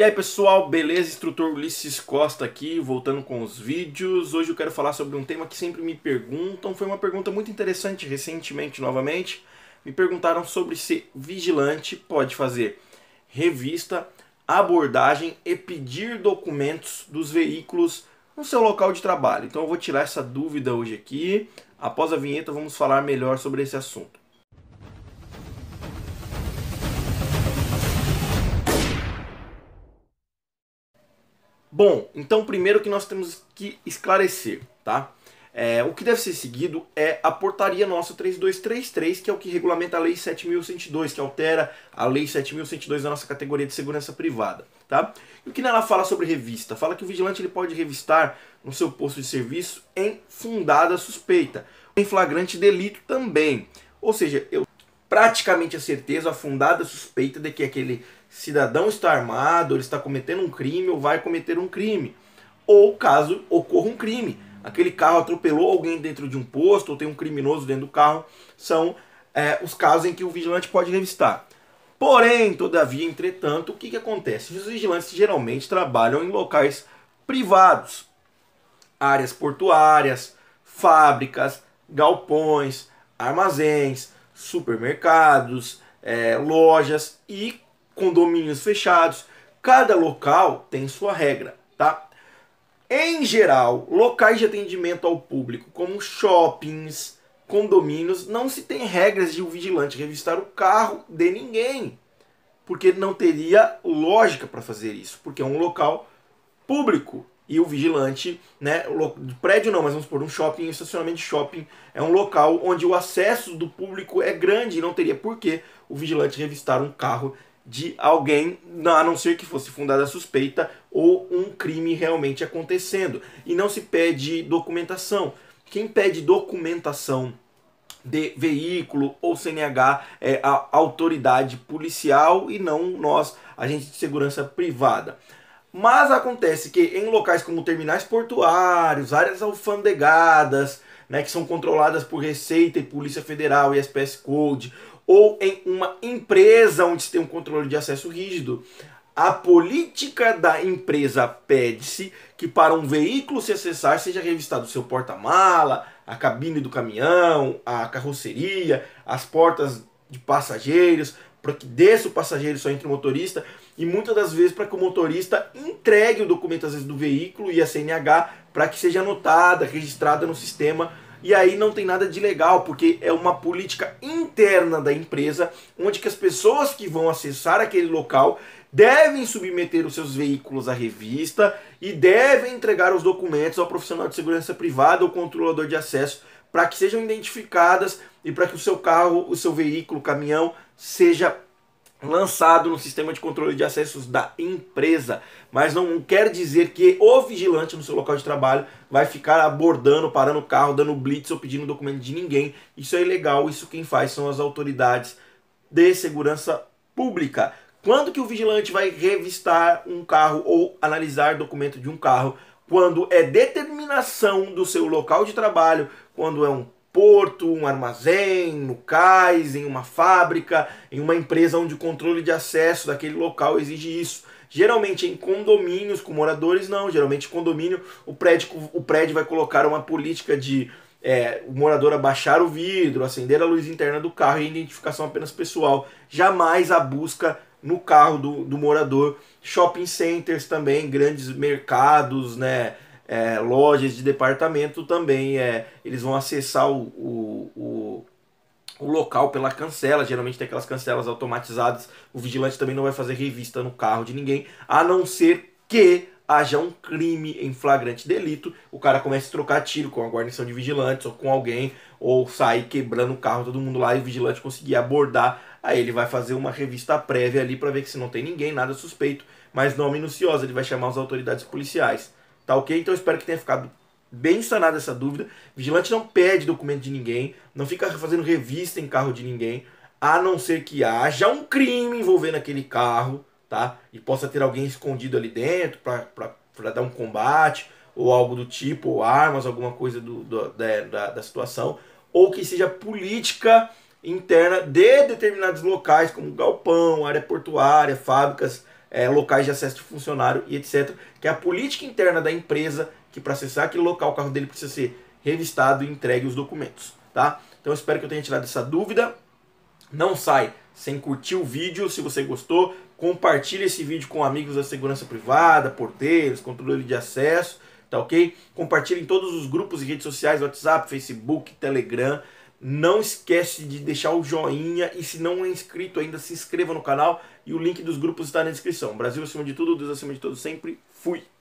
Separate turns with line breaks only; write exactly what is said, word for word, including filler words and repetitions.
E aí pessoal, beleza? Instrutor Ulisses Costa aqui, voltando com os vídeos. Hoje eu quero falar sobre um tema que sempre me perguntam. Foi uma pergunta muito interessante recentemente, novamente. Me perguntaram sobre se vigilante pode fazer revista, abordagem e pedir documentos dos veículos no seu local de trabalho. Então eu vou tirar essa dúvida hoje aqui. Após a vinheta vamos falar melhor sobre esse assunto. Bom, então primeiro que nós temos que esclarecer, tá? É, o que deve ser seguido é a portaria nossa três dois três três, que é o que regulamenta a lei sete mil cento e dois, que altera a lei sete mil cento e dois da nossa categoria de segurança privada, tá? E o que nela fala sobre revista? Fala que o vigilante ele pode revistar no seu posto de serviço em fundada suspeita, em flagrante delito também. Ou seja, eu praticamente a certeza, a fundada suspeita de que aquele cidadão está armado, ele está cometendo um crime ou vai cometer um crime. Ou caso ocorra um crime, aquele carro atropelou alguém dentro de um posto ou tem um criminoso dentro do carro, são é, os casos em que o vigilante pode revistar. Porém, todavia, entretanto, o que, que acontece? Os vigilantes geralmente trabalham em locais privados, áreas portuárias, fábricas, galpões, armazéns, supermercados, é, lojas e condomínios fechados. Cada local tem sua regra, tá? Em geral, locais de atendimento ao público, como shoppings, condomínios, não se tem regras de o vigilante revistar o carro de ninguém, porque não teria lógica para fazer isso, porque é um local público. E o vigilante, né, prédio não, mas vamos supor, um shopping, estacionamento de shopping, é um local onde o acesso do público é grande e não teria por que o vigilante revistar um carro de alguém, a não ser que fosse fundada a suspeita ou um crime realmente acontecendo. E não se pede documentação. Quem pede documentação de veículo ou C N H é a autoridade policial e não nós, agentes de segurança privada. Mas acontece que em locais como terminais portuários, áreas alfandegadas, né, que são controladas por Receita e Polícia Federal e S P S Code, ou em uma empresa onde se tem um controle de acesso rígido, a política da empresa pede-se que para um veículo se acessar seja revistado o seu porta-mala, a cabine do caminhão, a carroceria, as portas de passageiros, para que desça o passageiro e só entre o motorista, e muitas das vezes para que o motorista entregue o documento às vezes do veículo e a C N H para que seja anotada, registrada no sistema. E aí não tem nada de legal, porque é uma política interna da empresa, onde que as pessoas que vão acessar aquele local devem submeter os seus veículos à revista e devem entregar os documentos ao profissional de segurança privada ou controlador de acesso para que sejam identificadas e para que o seu carro, o seu veículo, caminhão, seja lançado no sistema de controle de acessos da empresa. Mas não quer dizer que o vigilante no seu local de trabalho vai ficar abordando, parando o carro, dando blitz ou pedindo documento de ninguém. Isso é ilegal, isso quem faz são as autoridades de segurança pública. Quando que o vigilante vai revistar um carro ou analisar documento de um carro? Quando é determinação do seu local de trabalho, quando é um porto, um armazém, no cais, em uma fábrica, em uma empresa onde o controle de acesso daquele local exige isso. Geralmente em condomínios com moradores não, geralmente condomínio o prédio, o prédio vai colocar uma política de é, o morador abaixar o vidro, acender a luz interna do carro e identificação apenas pessoal, jamais a busca no carro do, do morador. Shopping centers também, grandes mercados, né? É, lojas de departamento também, é, eles vão acessar o, o, o, o local pela cancela, geralmente tem aquelas cancelas automatizadas, o vigilante também não vai fazer revista no carro de ninguém, a não ser que haja um crime em flagrante delito, o cara comece a trocar tiro com a guarnição de vigilantes ou com alguém, ou sair quebrando o carro, todo mundo lá e o vigilante conseguir abordar, aí ele vai fazer uma revista prévia ali para ver que se não tem ninguém, nada suspeito, mas não minuciosa, ele vai chamar as autoridades policiais. Tá ok? Então eu espero que tenha ficado bem sanada essa dúvida. Vigilante não pede documento de ninguém, não fica fazendo revista em carro de ninguém, a não ser que haja um crime envolvendo aquele carro, tá? E possa ter alguém escondido ali dentro para dar um combate, ou algo do tipo, ou armas, alguma coisa do, do, da, da, da situação, ou que seja política interna de determinados locais, como galpão, área portuária, fábricas, é, locais de acesso de funcionário e etcétera. Que é a política interna da empresa, que para acessar aquele local o carro dele precisa ser revistado e entregue os documentos, tá? Então eu espero que eu tenha tirado essa dúvida. Não sai sem curtir o vídeo se você gostou. Compartilhe esse vídeo com amigos da segurança privada, porteiros, controle de acesso, tá ok? Compartilhe em todos os grupos e redes sociais, WhatsApp, Facebook, Telegram. Não esquece de deixar o joinha e se não é inscrito ainda, se inscreva no canal e o link dos grupos está na descrição. Brasil acima de tudo, Deus acima de tudo sempre. Fui!